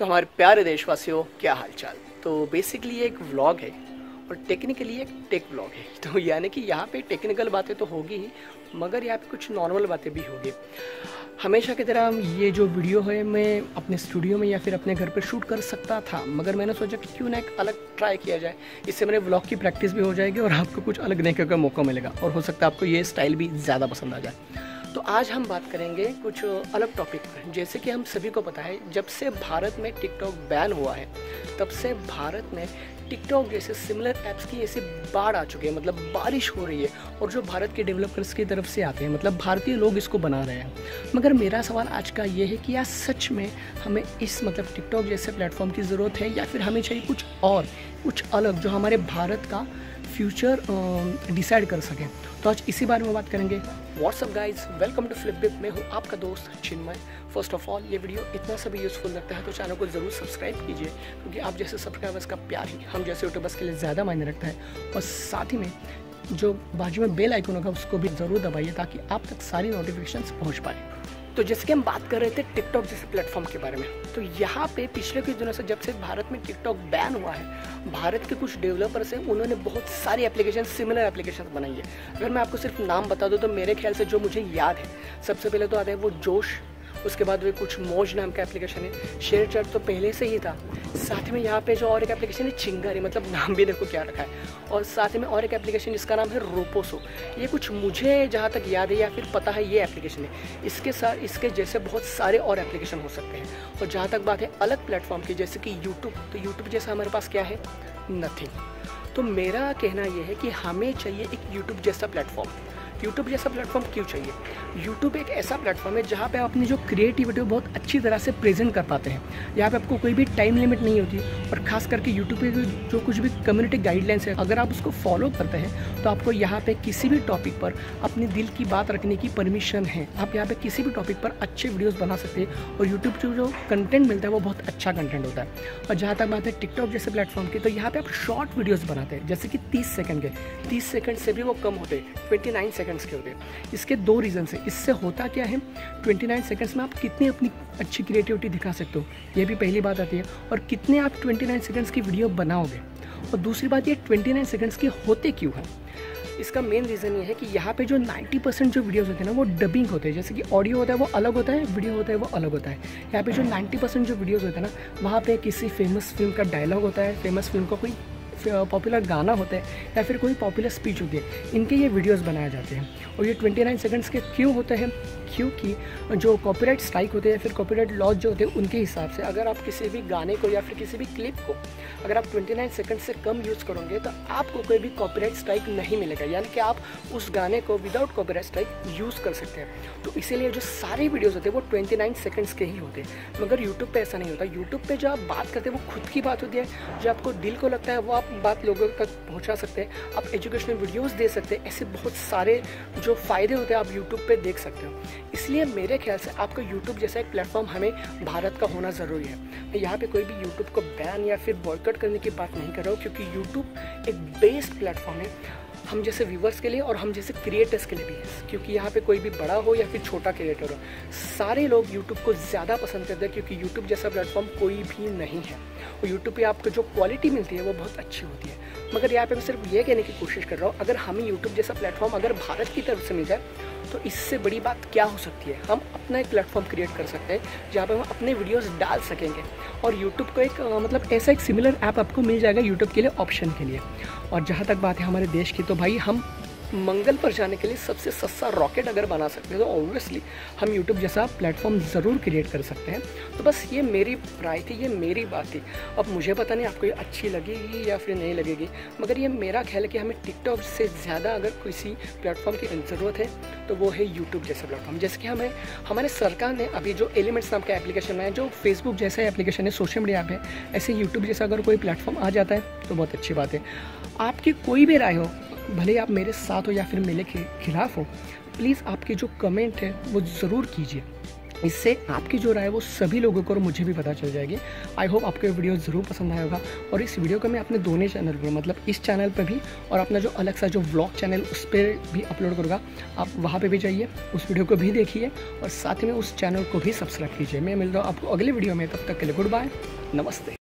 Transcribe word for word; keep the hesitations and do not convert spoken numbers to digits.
हमारे प्यारे देशवासियों, क्या हालचाल। तो बेसिकली ये एक व्लॉग है और टेक्निकली एक टेक व्लॉग है। तो यानी कि यहाँ पे टेक्निकल बातें तो होगी ही, मगर यहाँ पे कुछ नॉर्मल बातें भी होगी। हमेशा की तरह ये जो वीडियो है मैं अपने स्टूडियो में या फिर अपने घर पर शूट कर सकता था, मगर मैंने सोचा कि क्यों ना एक अलग ट्राई किया जाए। इससे मेरे व्लॉग की प्रैक्टिस भी हो जाएगी और आपको कुछ अलग देखने का मौका मिलेगा और हो सकता है आपको ये स्टाइल भी ज़्यादा पसंद आ जाए। तो आज हम बात करेंगे कुछ अलग टॉपिक पर। जैसे कि हम सभी को पता है, जब से भारत में टिकटॉक बैन हुआ है तब से भारत में टिकटॉक जैसे सिमिलर ऐप्स की ऐसी बाढ़ आ चुकी है, मतलब बारिश हो रही है। और जो भारत के डेवलपर्स की तरफ से आते हैं, मतलब भारतीय लोग इसको बना रहे हैं। मगर मेरा सवाल आज का ये है कि यार सच में हमें इस मतलब टिकटॉक जैसे प्लेटफॉर्म की ज़रूरत है या फिर हमें चाहिए कुछ और, कुछ अलग जो हमारे भारत का फ्यूचर डिसाइड कर सकें। तो आज इसी बारे में बात करेंगे। What's up guys, welcome to Flipbip. मैं हूँ आपका दोस्त चिन्मय। फर्स्ट ऑफ ऑल, ये वीडियो इतना सभी यूज़फुल लगता है तो चैनल को ज़रूर सब्सक्राइब कीजिए, क्योंकि आप जैसे सब्सक्राइबर्स का प्यार ही हम जैसे यूट्यूबर्स के लिए ज़्यादा मायने रखता है। और साथ ही में जो बाजू में बेल आइकन होगा उसको भी ज़रूर दबाइए ताकि आप तक सारी नोटिफिकेशंस पहुँच पाए। तो जैसे कि हम बात कर रहे थे टिकटॉक जैसे प्लेटफॉर्म के बारे में, तो यहाँ पे पिछले कुछ दिनों से जब से भारत में टिकटॉक बैन हुआ है, भारत के कुछ डेवलपर्स हैं, उन्होंने बहुत सारी एप्लीकेशन, सिमिलर एप्लीकेशन बनाई है। अगर मैं आपको सिर्फ नाम बता दूँ तो मेरे ख्याल से जो मुझे याद है, सबसे पहले तो आता है वो जोश, उसके बाद वे कुछ मौज नाम का एप्लीकेशन है, शेयर चैट तो पहले से ही था। साथ में यहाँ पे जो और एक एप्लीकेशन है चिंगारी, मतलब नाम भी देखो क्या रखा है। और साथ में और एक एप्लीकेशन जिसका नाम है रोपोसो। ये कुछ मुझे जहाँ तक याद है या फिर पता है ये एप्लीकेशन है। इसके साथ इसके जैसे बहुत सारे और एप्लीकेशन हो सकते हैं। और जहाँ तक बात है अलग प्लेटफॉर्म की, जैसे कि यूट्यूब, तो यूट्यूब जैसा हमारे पास क्या है, नथिंग। तो मेरा कहना यह है कि हमें चाहिए एक यूट्यूब जैसा प्लेटफॉर्म। यूट्यूब जैसा प्लेटफॉर्म क्यों चाहिए? यूट्यूब एक ऐसा प्लेटफॉर्म है जहाँ पे आप अपनी जो क्रिएटिविटी बहुत अच्छी तरह से प्रेजेंट कर पाते हैं। यहाँ पे आपको कोई भी टाइम लिमिट नहीं होती। और ख़ास करके यूट्यूब पे जो कुछ भी कम्युनिटी गाइडलाइंस है, अगर आप उसको फॉलो करते हैं तो आपको यहाँ पे किसी भी टॉपिक पर अपने दिल की बात रखने की परमिशन है। आप यहाँ पे किसी भी टॉपिक पर अच्छे वीडियोज़ बना सकते हैं और यूट्यूब से जो कंटेंट मिलता है वो बहुत अच्छा कंटेंट होता है। और जहाँ तक बात है टिकटॉक जैसे प्लेटफॉर्म की, तो यहाँ पर आप शॉर्ट वीडियोज़ बनाते हैं, जैसे कि तीस सेकेंड के, तीस सेकेंड से भी वो कम होते हैं, ट्वेंटी नाइन सेकेंड्स के होते हैं। इसके दो रीज़न है। इससे होता क्या है, उनतीस सेकंड्स में आप कितनी अपनी अच्छी क्रिएटिविटी दिखा सकते हो, ये भी पहली बात आती है। और कितने आप उनतीस सेकंड्स की वीडियो बनाओगे। और दूसरी बात ये उनतीस सेकंड्स के होते क्यों हैं। इसका मेन रीज़न ये है कि यहाँ पे जो नब्बे परसेंट जो वीडियोस होते हैं ना वो डबिंग होते हैं। जैसे कि ऑडियो होता है वो अलग होता है, वीडियो होता है वो अलग होता है। यहाँ पे जो नब्बे परसेंट जो वीडियोस होते हैं ना, वहाँ पे किसी फेमस फिल्म का डायलॉग होता है, फेमस फिल्म का कोई पॉपुलर गाना होता है या फिर कोई पॉपुलर स्पीच होती है, इनके ये वीडियोस बनाए जाते हैं। और ये उनतीस सेकंड्स के क्यों होते हैं? क्योंकि जो कॉपीराइट स्ट्राइक होते हैं, फिर कॉपीराइट लॉज जो होते हैं, उनके हिसाब से अगर आप किसी भी गाने को या फिर किसी भी क्लिप को अगर आप उनतीस सेकंड से कम यूज़ करोगे तो आपको कोई भी कॉपीराइट स्ट्राइक नहीं मिलेगा। यानी कि आप उस गाने को विदाउट कॉपीराइट स्ट्राइक यूज़ कर सकते हैं। तो इसीलिए जो सारे वीडियोस होते हैं वो उनतीस सेकंड्स के ही होते हैं। मगर यूट्यूब पे ऐसा नहीं होता। यूट्यूब पे जो आप बात करते हैं वो खुद की बात होती है, जो आपको दिल को लगता है वो आप बात लोगों तक पहुंचा सकते हैं। आप एजुकेशनल वीडियोस दे सकते हैं। ऐसे बहुत सारे जो फ़ायदे होते हैं आप यूट्यूब पे देख सकते हो। इसलिए मेरे ख्याल से आपका यूट्यूब जैसा एक प्लेटफॉर्म हमें भारत का होना ज़रूरी है। मैं यहाँ पे कोई भी यूट्यूब को बैन या फिर बॉयकॉट करने की बात नहीं कर रहा हूँ, क्योंकि यूट्यूब एक बेस्ट प्लेटफॉर्म है हम जैसे व्यूवर्स के लिए और हम जैसे क्रिएटर्स के लिए भी है। क्योंकि यहाँ पे कोई भी बड़ा हो या फिर छोटा क्रिएटर हो, सारे लोग यूट्यूब को ज़्यादा पसंद करते हैं, क्योंकि यूट्यूब जैसा प्लेटफॉर्म कोई भी नहीं है। और यूट्यूब पे आपको जो क्वालिटी मिलती है वो बहुत अच्छी होती है। मगर यहाँ पे मैं सिर्फ ये कहने की कोशिश कर रहा हूँ, अगर हमें यूट्यूब जैसा प्लेटफॉर्म अगर भारत की तरफ से मिल जाए तो इससे बड़ी बात क्या हो सकती है। हम अपना एक प्लेटफॉर्म क्रिएट कर सकते हैं जहाँ पे हम अपने वीडियोस डाल सकेंगे। और यूट्यूब को एक मतलब ऐसा एक सिमिलर ऐप आपको मिल जाएगा यूट्यूब के लिए, ऑप्शन के लिए। और जहाँ तक बात है हमारे देश की, तो भाई हम मंगल पर जाने के लिए सबसे सस्ता रॉकेट अगर बना सकते हैं तो ऑब्वियसली हम यूट्यूब जैसा प्लेटफॉर्म ज़रूर क्रिएट कर सकते हैं। तो बस ये मेरी राय थी, ये मेरी बात थी। अब मुझे पता नहीं आपको ये अच्छी लगेगी या फिर नहीं लगेगी, मगर ये मेरा ख्याल है कि हमें टिकटॉक से ज़्यादा अगर किसी प्लेटफॉर्म की ज़रूरत है तो वो है यूट्यूब जैसा प्लेटफॉर्म। जैसे कि हमें हमारे सरकार ने अभी जो एलिमेंट्स नाम का एप्लीकेशन है, जो फेसबुक जैसा एप्लीकेशन है, सोशल मीडिया ऐप है, ऐसे यूट्यूब जैसा अगर कोई प्लेटफॉर्म आ जाता है तो बहुत अच्छी बात है। आपकी कोई भी राय हो, भले आप मेरे साथ हो या फिर मेरे खिलाफ हो, प्लीज़ आपके जो कमेंट है वो ज़रूर कीजिए। इससे आपकी जो राय है वो सभी लोगों को और मुझे भी पता चल जाएगी। आई होप आपको ये वीडियो ज़रूर पसंद आया होगा। और इस वीडियो को मैं अपने दोनों चैनल पर, मतलब इस चैनल पर भी और अपना जो अलग सा जो व्लॉग चैनल उस पर भी अपलोड करूँगा। आप वहाँ पे भी जाइए, उस वीडियो को भी देखिए और साथ में उस चैनल को भी सब्सक्राइब कीजिए। मैं मिल रहा हूँ आपको अगले वीडियो में, तब तक के लिए गुड बाय। नमस्ते।